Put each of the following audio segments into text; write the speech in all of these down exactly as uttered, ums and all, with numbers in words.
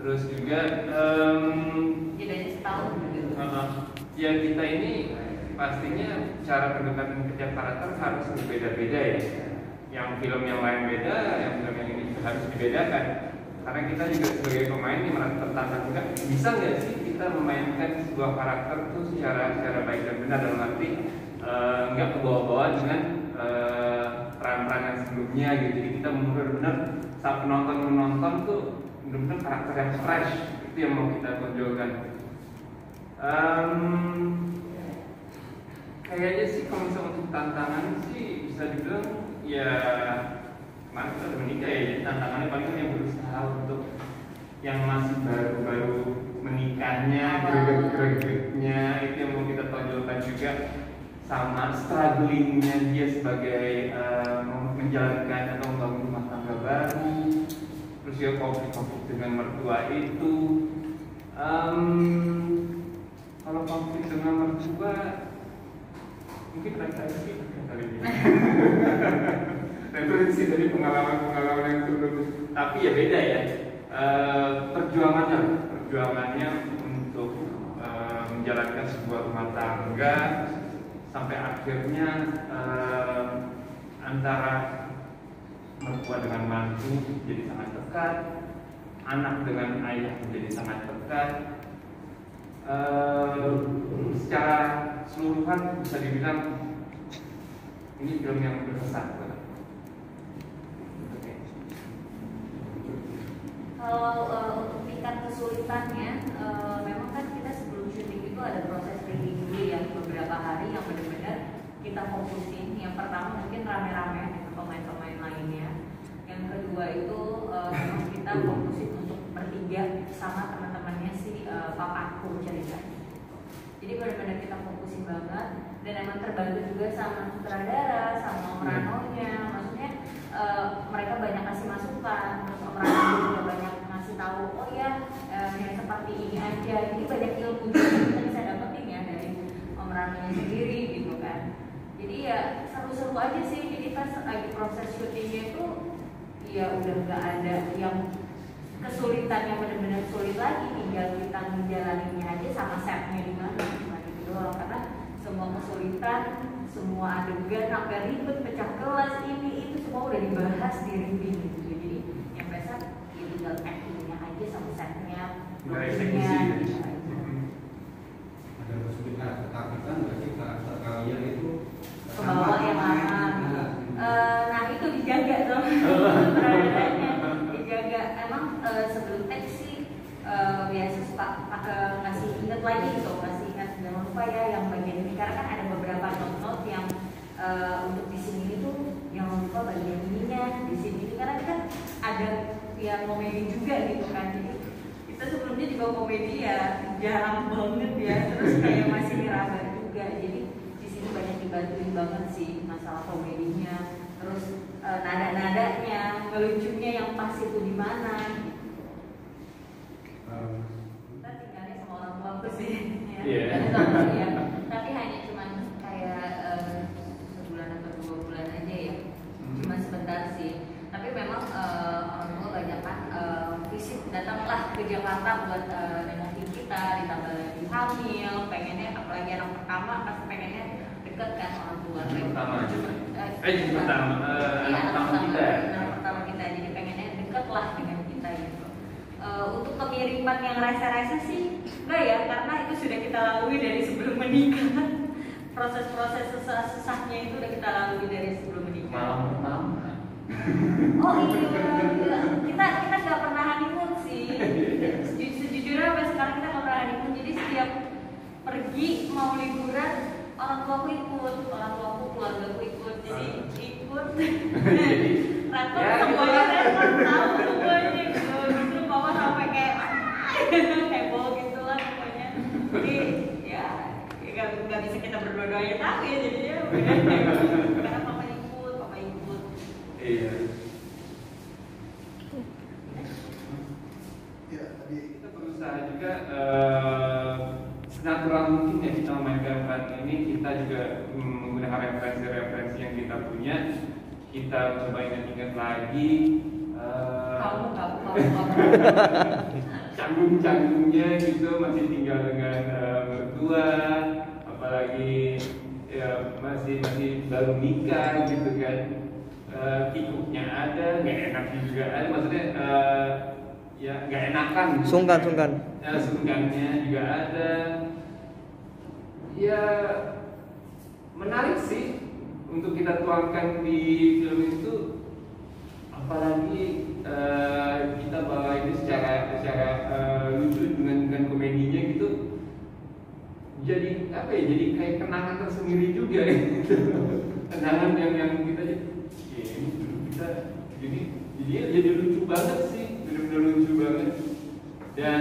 Terus juga um, jedanya setahun gitu. Uh, ya kita ini pastinya cara pendekatan kerja karakter harus berbeda-beda ya. Yang film yang lain beda, yang film yang ini harus dibedakan. Karena kita juga sebagai pemain ini merasa tertantang juga. Bisa nggak sih kita memainkan sebuah karakter itu secara secara baik dan benar dalam arti uh, nggak kebawa-bawa dengan uh, peran-peran yang sebelumnya gitu. Jadi kita benar-benar saat penonton menonton tuh benar-benar karakter yang fresh, itu yang mau kita tonjolkan. Um, kayaknya sih kalau misalnya untuk tantangan sih bisa dibilang ya kemarin kita udah menikah ya, jadi tantangannya paling yang berusaha untuk yang masih baru-baru menikahnya, greget-gregetnya itu yang mau kita tonjolkan juga, sama strugglingnya dia sebagai uh, menjalankan atau membangun rumah tangga baru, terus juga konflik-konflik dengan mertua itu. Um, kalau konflik dengan mertua mungkin referensi kali ini. Referensi dari pengalaman-pengalaman yang sebelumnya. Tapi ya beda ya. E, perjuangannya, perjuangannya untuk e, menjalankan sebuah rumah tangga sampai akhirnya e, antara mertua dengan mantu jadi sangat dekat, anak dengan ayah menjadi sangat dekat. Uh, secara keseluruhan bisa dibilang ini film yang berkesan. Kalau uh, untuk tingkat kesulitannya, uh, memang kan kita sebelum syuting itu ada proses reading dulu yang beberapa hari yang benar-benar kita fokusin. Yang pertama mungkin rame-rame dengan pemain-pemain lainnya. Yang kedua itu uh, memang kita fokusin untuk bertiga sama teman-temannya si uh, papaku ceritanya. Jadi benar-benar kita fokusin banget dan emang terbantu juga sama sutradara, sama Om Rano-nya. Maksudnya uh, mereka banyak kasih masukan, terus Om Rano juga banyak ngasih tahu, oh ya uh, yang seperti ini aja. Jadi banyak ilmu juga yang kita bisa dapetin ya dari Om Rano-nya sendiri gitu kan. Jadi ya seru-seru aja sih. Jadi pas lagi proses syutingnya itu ya udah nggak ada yang kesulitan yang benar-benar sulit lagi, tinggal kita menjalaninya aja sama setnya di mana cuma gitu doang. Karena semua kesulitan, semua adegan sampai ribet pecah kelas ini itu semua udah dibahas di reading gitu. Jadi yang biasa ya tinggal actingnya aja sama setnya, lookingnya gitu aja. Ada kesulitan ketakutan nggak sih karakter kalian itu ke bawah yang lama gitu. Uh, nah itu dijaga sama sutradaranya. Dijaga emang uh, sebelum teks sih uh, biasa suka uh, ngasih inget lagi gitu, ngasih ingat jangan lupa ya yang bagian ini karena kan ada beberapa note-note yang uh, untuk di sini itu jangan lupa bagian ininya di sini karena kan ada yang komedi juga gitu kan. Jadi kita sebelumnya juga komedi ya jarang banget ya, terus kayak masih ngeraba juga. Jadi di sini banyak dibantuin banget sih masalah komedinya, terus uh, nada-nadanya, ngelucunya yang pas itu di mana gitu. Um. Kita tinggalnya sama orang tua aku sih ya. Yeah. Ya. Tapi hanya cuman kayak uh, sebulan atau dua bulan aja ya. Hmm. Cuma sebentar sih. Tapi memang uh, orang tua banyak kan uh, visit datanglah ke Jakarta buat uh, nengokin kita, ditambah lagi hamil, pengennya apalagi anak pertama pasti pengennya deket kan orang tua. Pertama aja. Eh, eh pertama, uh, iya, anak pertama kita. Anak pertama kita, jadi pengennya deket lah dengan kita gitu. Uh, untuk kemiripan yang rasa-rasa sih enggak ya, karena itu sudah kita lalui dari sebelum menikah. Proses-proses susah-susahnya itu udah kita lalui dari sebelum menikah. Malam pertama. Oh iya, kita kita nggak pernah honeymoon sih. Sejujurnya sampai sekarang kita nggak pernah honeymoon. Jadi setiap pergi mau liburan orang tuaku ikut, orang tuaku keluargaku ikut, jadi ikut. Rakor semuanya rakor tahu semuanya gitu. Gitu mama sampai kayak heboh gitu lah pokoknya. Jadi ya nggak nggak bisa kita berdua-dua aja tahu ya jadinya. Karena papa ikut, papa ikut. Iya. Ya, tadi kita berusaha juga uh, senatural mungkin ya kita memainkan peran ini. Kita juga menggunakan referensi-referensi yang kita punya. Kita coba ingat-ingat lagi. Uh, kamu, kamu, kamu, kamu. canggung-canggungnya gitu, masih tinggal dengan uh, mertua, apalagi ya masih masih baru nikah gitu kan, uh, kikuknya ada, nggak enak juga ada, maksudnya uh, ya nggak enakan. Gitu. Sungkan, sungkan. Ya, sungkannya juga ada. Ya menarik sih untuk kita tuangkan di film itu, apalagi uh, kita bawa ini secara secara uh, lucu dengan dengan komedinya gitu, jadi apa ya, jadi kayak kenangan tersendiri juga ya. Kenangan yang yang kita ya ini dulu kita jadi jadi jadi lucu banget sih, benar-benar lucu banget. Dan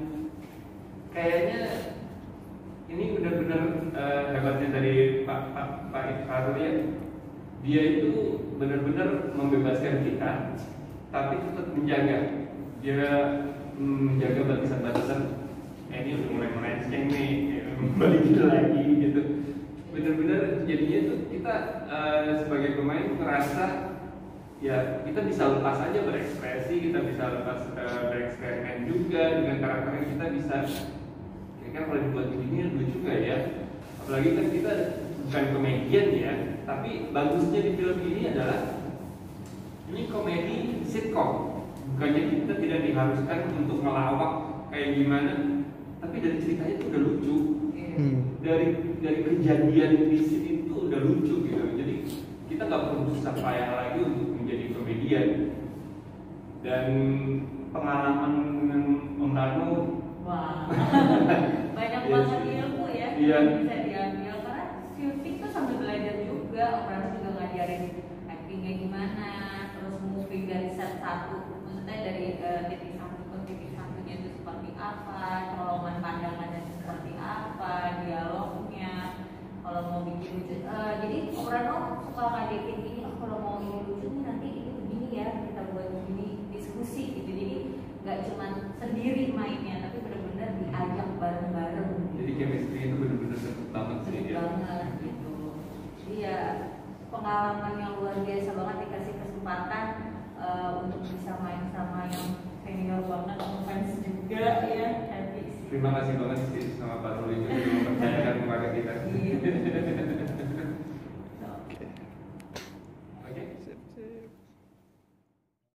kayaknya ini benar-benar uh, hebatnya dari Pak Pak Pak Ifharul ya. Dia itu benar-benar membebaskan kita, tapi tetap menjaga. Dia menjaga batasan-batasan. Eh, ini udah mulai melenceng nih, balikin lagi gitu. Benar-benar jadinya tuh kita uh, sebagai pemain merasa ya kita bisa lepas aja berekspresi, kita bisa lepas uh, bereksperimen juga dengan karakter yang kita bisa. Kan kalau dibuat begini lucu juga ya, apalagi kan kita bukan komedian ya, tapi bagusnya di film ini adalah ini komedi sitcom, bukannya kita tidak diharuskan untuk ngelawak kayak gimana, tapi dari ceritanya itu udah lucu, Hmm. dari dari kejadian di sini itu udah lucu gitu, jadi kita nggak perlu susah payah lagi untuk menjadi komedian. Dan pengalaman dengan Om Rano, Wah, banyak Iya banget sih. ilmu ya Iya. yang bisa diambil, karena syuting tuh sambil belajar juga. Orang juga ngajarin actingnya gimana, terus moving dari set satu, maksudnya dari uh, titik satu ke titik satunya itu seperti apa, colongan pandangannya itu seperti apa, dialognya. Kalau mau bikin lucu, uh, jadi orang suka ngajakin ini, oh kalau mau ini lucu nih nanti ini begini ya, kita buat begini, diskusi gitu. Jadi nggak cuma sendiri mainnya, tapi benar-benar diajak bareng-bareng. jadi chemistry itu benar-benar sempit banget sih Sering ya. banget gitu. Jadi ya pengalaman yang luar biasa banget, dikasih kesempatan uh, untuk bisa main sama yang senior banget, fans juga ya, happy sih. Terima kasih banget sih sama Pak Ruli juga sudah mempercayakan kepada kita. Iya.